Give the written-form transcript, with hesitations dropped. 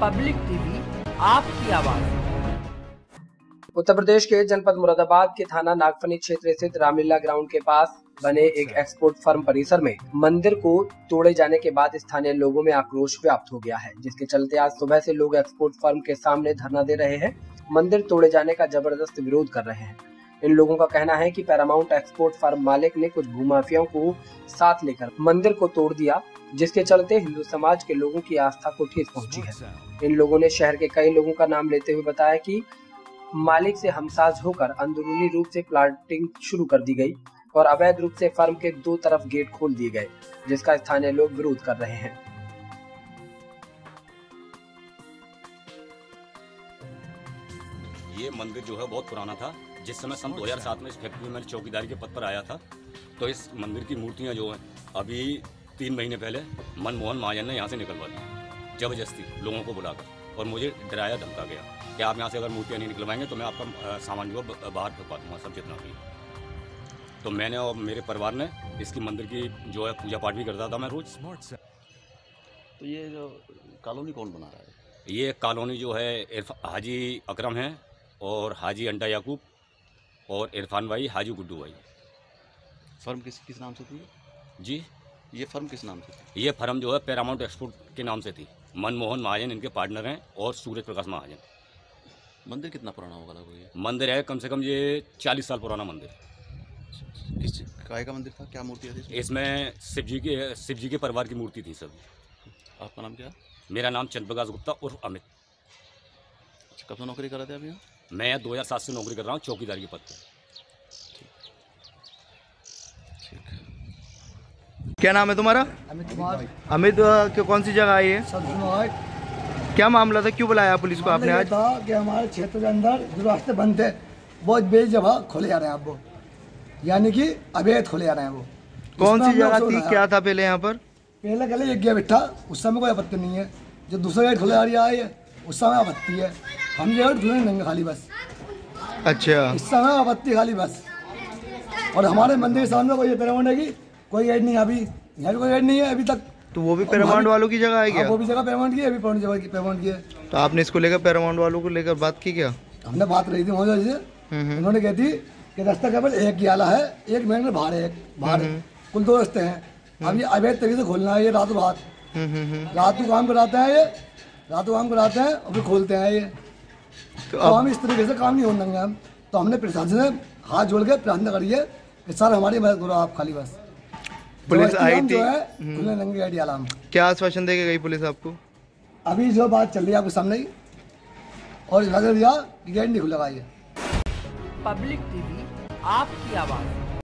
Public TV, आपकी आवाज। उत्तर प्रदेश के जनपद मुरादाबाद के थाना नागफनी क्षेत्र स्थित रामलीला ग्राउंड के पास बने एक एक्सपोर्ट फर्म परिसर में मंदिर को तोड़े जाने के बाद स्थानीय लोगों में आक्रोश व्याप्त हो गया है, जिसके चलते आज सुबह से लोग एक्सपोर्ट फर्म के सामने धरना दे रहे हैं, मंदिर तोड़े जाने का जबरदस्त विरोध कर रहे हैं। इन लोगों का कहना है कि पैरामाउंट एक्सपोर्ट फर्म मालिक ने कुछ भूमाफियाओं को साथ लेकर मंदिर को तोड़ दिया, जिसके चलते हिंदू समाज के लोगों की आस्था को ठेस पहुंची है। इन लोगों ने शहर के कई लोगों का नाम लेते हुए बताया कि मालिक से हमसाज होकर अंदरूनी रूप से प्लाटिंग शुरू कर दी गई और अवैध रूप से फर्म के दो तरफ गेट खोल दिए गए, जिसका स्थानीय लोग विरोध कर रहे हैं। ये मंदिर जो है बहुत पुराना था। जिस समय सन 2007 में इस फैक्ट्री में चौकीदारी के पद पर आया था, तो इस मंदिर की मूर्तियां जो हैं अभी 3 महीने पहले मनमोहन महाजन ने यहाँ से निकलवा दी जबरदस्ती लोगों को बुलाकर, और मुझे डराया धमका गया कि आप यहाँ से अगर मूर्तियाँ नहीं निकलवाएंगे तो मैं आपका सामान जो है बाहर फेंकवा दूँगा, सब जितना भी। तो मैंने और मेरे परिवार ने इसकी मंदिर की जो है पूजा पाठ भी करता था मैं रोज। तो ये जो कॉलोनी कौन बना रहा है? ये कॉलोनी जो है हाजी अकरम है और हाजी अंडा याकूब और इरफान भाई, हाजी गुड्डू भाई। फर्म किस नाम से थी जी? ये फर्म किस नाम से थी? ये फर्म जो है पैरामाउंट एक्सपोर्ट के नाम से थी। मनमोहन महाजन इनके पार्टनर हैं और सूरज प्रकाश महाजन। मंदिर कितना पुराना होगा लगभग? ये मंदिर है कम से कम ये 40 साल पुराना मंदिर। किस काय का मंदिर था? क्या मूर्तियाँ थी इसमें शिव जी के परिवार की मूर्ति थी सब। आपका नाम क्या? मेरा नाम चंद्रप्रकाश गुप्ता उर्फ अमित। कब से नौकरी कर रहे थे आप यहाँ? मैं 2007 से नौकरी कर रहा हूँ चौकीदार के पद पर। क्या नाम है तुम्हारा? अमित कुमार। अमित, कौन सी जगह है ये? क्या मामला था, क्यों बुलाया पुलिस को आपने आज? था कि हमारे क्षेत्र के अंदर जो रास्ते बंद थे बहुत बेजगह खोले जा रहे हैं अब वो, यानी कि अवैध खोले जा रहे हैं वो। कौन सी जगह थी, क्या था पहले यहाँ पर? पहले कल एक गया बिठा, उस समय कोई आपत्ति नहीं है। जो दूसरा गेट खोले जा रही है उस समय आपत्ति है। हम जो खुले नहीं खाली बस। अच्छा, इस समय आपत्ति खाली बस। और हमारे मंदिर के सामने कोई पैरामाउंट है कि कोई गेट नहीं है, अभी यहाँ भी कोई गेट नहीं है अभी तक। तो वो भी पैरामाउंट वालों की जगह है क्या? वो भी जगह पैरामाउंट की है, अभी पैरामाउंट की है। तो आपने इसको लेकर पैरामाउंट वालों को लेकर बात की क्या? हमने बात रही थी महोदय से, उन्होंने कही थी कि रास्ता केवल एक ही आला है, एक महीने में बाहर है, कुल 2 रास्ते हैं। अब ये अवैध तरीके से खोलना है, ये रातों रात रात को काम कराते हैं, ये रात को काम कराते हैं और फिर खोलते हैं ये। तो हम इस तरीके से काम नहीं होने देंगे हम। तो हमने प्रशासन से हाथ जोड़ के प्रार्थना करी है कि सर हमारी मदद करो आप खाली बस। पुलिस आई थी, जो है खुले नंगे गाड़ी आलाम। क्या आश्वासन देके गई पुलिस आपको? अभी जो बात चल रही है आपके सामने ही, और लग दिया कि गेट नहीं खुलेगा ये। पब्लिक टीवी, आपकी आवाज।